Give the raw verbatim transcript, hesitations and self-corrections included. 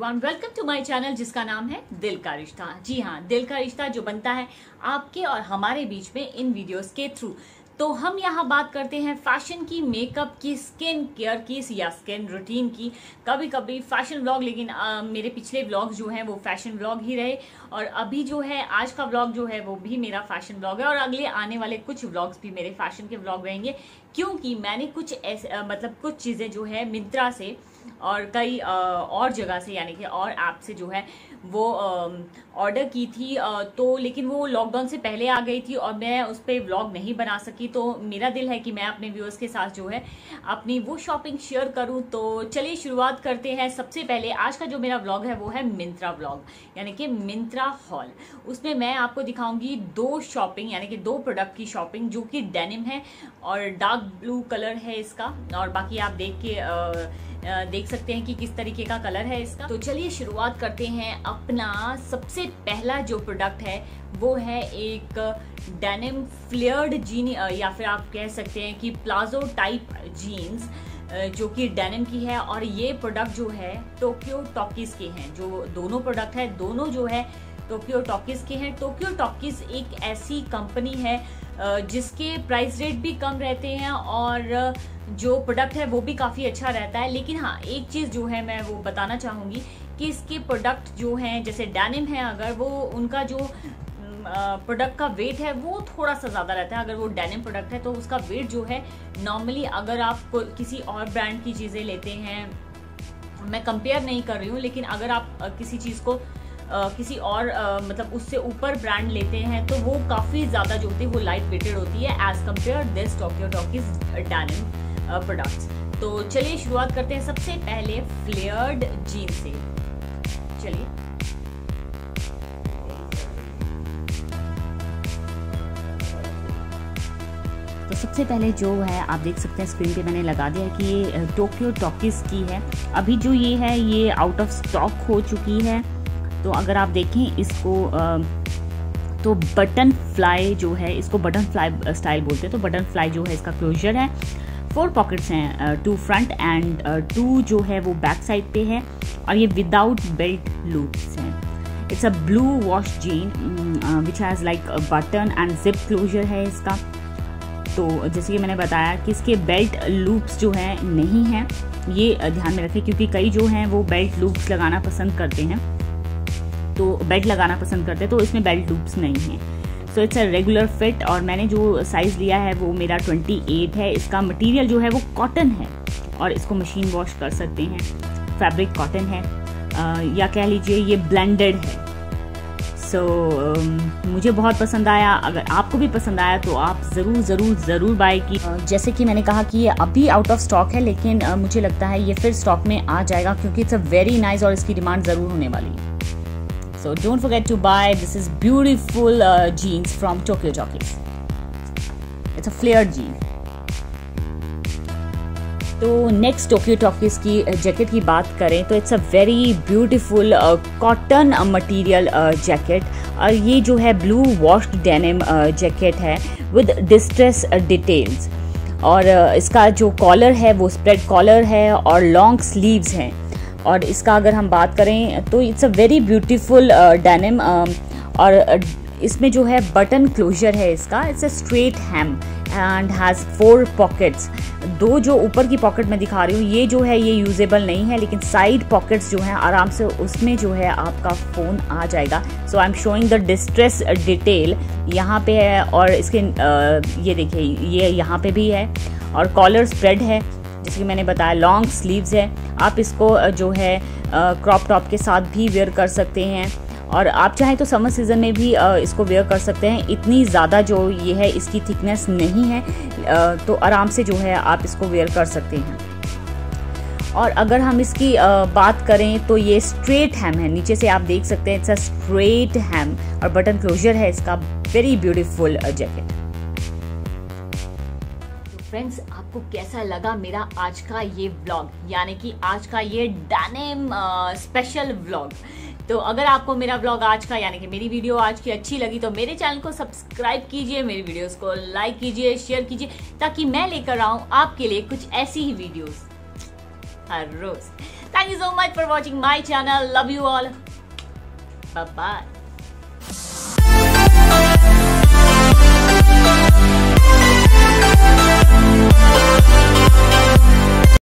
Everyone, welcome to my channel जिसका नाम है दिल का रिश्ता। जी हाँ, दिल का रिश्ता जो बनता है आपके और हमारे बीच में इन वीडियोस के थ्रू। तो हम यहाँ बात करते हैं फैशन की, मेकअप की, स्किन केयर की या स्किन रूटीन की, कभी कभी फैशन व्लॉग। लेकिन आ, मेरे पिछले व्लॉग जो हैं वो फैशन व्लॉग ही रहे और अभी जो है आज का व्लॉग जो है वो भी मेरा फैशन व्लॉग है और अगले आने वाले कुछ व्लॉग्स भी मेरे फैशन के व्लॉग रहेंगे, क्योंकि मैंने कुछ ऐसे मतलब कुछ चीज़ें जो है मिंत्रा से और कई और जगह से यानी कि और ऐप से जो है वो ऑर्डर की थी। तो लेकिन वो लॉकडाउन से पहले आ गई थी और मैं उस पर व्लॉग नहीं बना सकी। तो मेरा दिल है कि मैं अपने व्यूअर्स के साथ जो है अपनी वो शॉपिंग शेयर करूं। तो चलिए शुरुआत करते हैं। सबसे पहले आज का जो मेरा व्लॉग है वो है मिंत्रा व्लॉग, यानी कि मिंत्रा हॉल। उसमें मैं आपको दिखाऊंगी दो शॉपिंग यानी कि दो प्रोडक्ट की शॉपिंग, जो कि डेनिम है और डार्क ब्लू कलर है इसका, और बाकी आप देख के आ, देख सकते हैं कि किस तरीके का कलर है इसका। तो चलिए शुरुआत करते हैं। अपना सबसे पहला जो प्रोडक्ट है वो है एक डेनिम फ्लेयर्ड जीन, या फिर आप कह सकते हैं कि प्लाजो टाइप जीन्स, जो कि डेनिम की है। और ये प्रोडक्ट जो है टोक्यो टॉकीज के हैं। जो दोनों प्रोडक्ट है दोनों जो है टोक्यो टॉकीज के हैं। टोक्यो टॉकीज एक ऐसी कंपनी है जिसके प्राइस रेट भी कम रहते हैं और जो प्रोडक्ट है वो भी काफ़ी अच्छा रहता है। लेकिन हाँ, एक चीज़ जो है मैं वो बताना चाहूँगी कि इसके प्रोडक्ट जो हैं जैसे डेनिम है, अगर वो उनका जो प्रोडक्ट का वेट है वो थोड़ा सा ज़्यादा रहता है। अगर वो डेनिम प्रोडक्ट है तो उसका वेट जो है नॉर्मली अगर आप किसी और ब्रांड की चीज़ें लेते हैं, मैं कंपेयर नहीं कर रही हूँ, लेकिन अगर आप किसी चीज़ को Uh, किसी और uh, मतलब उससे ऊपर ब्रांड लेते हैं तो वो काफ़ी ज़्यादा जो होती है वो लाइट वेटेड होती है as compare this Tokyo Talkies denim products. तो चलिए शुरुआत करते हैं सबसे पहले फ्लेयर्ड जीन से। चलिए तो सबसे पहले जो है आप देख सकते हैं स्क्रीन पे मैंने लगा दिया है कि ये टोक्यो टॉकीज की है। अभी जो ये है ये आउट ऑफ स्टॉक हो चुकी है। तो अगर आप देखें इसको तो बटन फ्लाई जो है, इसको बटन फ्लाई स्टाइल बोलते हैं। तो बटन फ्लाई जो है इसका क्लोजर है, फोर पॉकेट्स हैं, टू फ्रंट एंड टू जो है वो बैक साइड पे है, और ये विदाउट बेल्ट लूप्स हैं। It's a blue wash jean which has like button and zip closure है इसका। तो जैसे कि मैंने बताया कि इसके बेल्ट लूप्स जो हैं नहीं हैं, ये ध्यान में रखें, क्योंकि कई जो हैं वो बेल्ट लूप्स लगाना पसंद करते हैं, तो बेल्ट लगाना पसंद करते हैं, तो इसमें बेल्ट लूप्स नहीं है। So it's a regular fit और मैंने जो साइज़ लिया है वो मेरा अट्ठाईस है। इसका मटेरियल जो है वो कॉटन है और इसको मशीन वॉश कर सकते हैं। फैब्रिक कॉटन है, आ, या कह लीजिए ये ब्लेंडेड है। सो so, um, मुझे बहुत पसंद आया। अगर आपको भी पसंद आया तो आप ज़रूर ज़रूर ज़रूर बाय की। जैसे कि मैंने कहा कि ये अभी आउट ऑफ स्टॉक है, लेकिन uh, मुझे लगता है ये फिर स्टॉक में आ जाएगा, क्योंकि इट्स अ वेरी नाइस और इसकी डिमांड ज़रूर होने वाली है। So don't forget to buy. This is beautiful uh, jeans from Tokyo Tockies. It's a flared jean. तो नेक्स्ट टोक्यो टॉकीज की जैकेट की बात करें तो it's a very beautiful cotton material jacket, और ये जो है ब्लू वॉश्ड डेनिम जैकेट है विद डिस्ट्रेस डिटेल्स। और uh, इसका जो कॉलर है वो स्प्रेड कॉलर है और लॉन्ग स्लीव्स हैं। और इसका अगर हम बात करें तो it's a very beautiful denim, और इसमें जो है बटन क्लोजर है इसका। It's a straight hem and has four pockets. दो जो ऊपर की पॉकेट मैं दिखा रही हूँ ये जो है ये यूजेबल नहीं है, लेकिन साइड पॉकेट्स जो हैं आराम से उसमें जो है आपका फ़ोन आ जाएगा। So I am showing the distress detail यहाँ पे है, और इसके uh, ये देखिए ये यहाँ पे भी है, और कॉलर स्प्रेड है जैसे कि मैंने बताया, लॉन्ग स्लीव्स है। आप इसको जो है क्रॉप टॉप के साथ भी वेयर कर सकते हैं, और आप चाहें तो समर सीजन में भी इसको वेयर कर सकते हैं। इतनी ज़्यादा जो ये है इसकी थिकनेस नहीं है, तो आराम से जो है आप इसको वेयर कर सकते हैं। और अगर हम इसकी बात करें तो ये स्ट्रेट हैम है, नीचे से आप देख सकते हैं इट्स अ स्ट्रेट हैम, और बटन क्लोजर है इसका। Very beautiful jacket. फ्रेंड्स, आपको कैसा लगा मेरा आज का ये व्लॉग, यानी कि आज का ये डेनिम स्पेशल व्लॉग। तो अगर आपको मेरा व्लॉग आज का यानी कि मेरी वीडियो आज की अच्छी लगी तो मेरे चैनल को सब्सक्राइब कीजिए, मेरी वीडियोस को लाइक कीजिए, शेयर कीजिए, ताकि मैं लेकर आऊँ आपके लिए कुछ ऐसी ही वीडियोस। हर रोज। Thank you so much for watching my channel, love you all, bye bye.